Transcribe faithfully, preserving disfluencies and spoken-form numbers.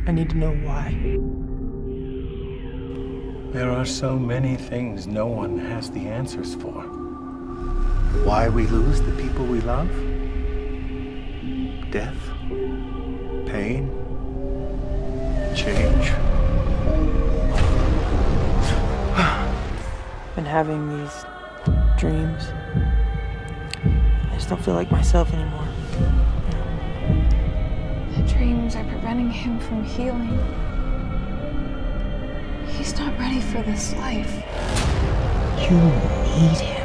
I need to know why. There are so many things no one has the answers for. Why we lose the people we love? Death? Pain? Change? Been having these dreams. I just don't feel like myself anymore. The dreams are preventing him from healing. He's not ready for this life. You need him.